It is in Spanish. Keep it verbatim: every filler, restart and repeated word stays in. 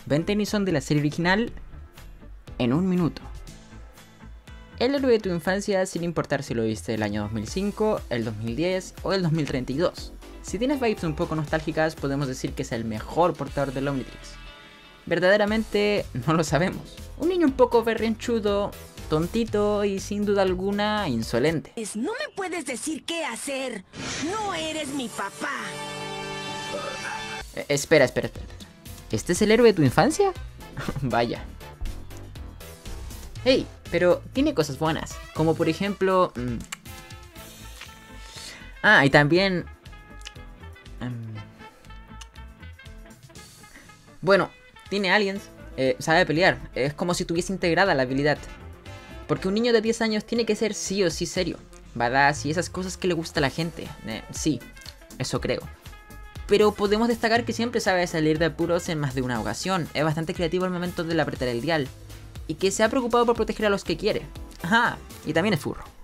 Ben Tennyson de la serie original en un minuto. El héroe de tu infancia sin importar si lo viste el año dos mil cinco, el dos mil diez o el dos mil treinta y dos. Si tienes vibes un poco nostálgicas, podemos decir que es el mejor portador del Omnitrix. Verdaderamente no lo sabemos. Un niño un poco berrinchudo, tontito y sin duda alguna insolente. No me puedes decir qué hacer. No eres mi papá. Eh, espera, espera, espera. ¿Este es el héroe de tu infancia? Vaya. Hey, pero tiene cosas buenas, como por ejemplo... Mmm... Ah, y también... Um... Bueno, tiene aliens, eh, sabe pelear, es como si tuviese integrada la habilidad. Porque un niño de diez años tiene que ser sí o sí serio, badass y esas cosas que le gusta a la gente, eh, sí, eso creo. Pero podemos destacar que siempre sabe salir de apuros en más de una ocasión, es bastante creativo al momento de apretar el dial. Y que se ha preocupado por proteger a los que quiere. Ajá, y también es furro.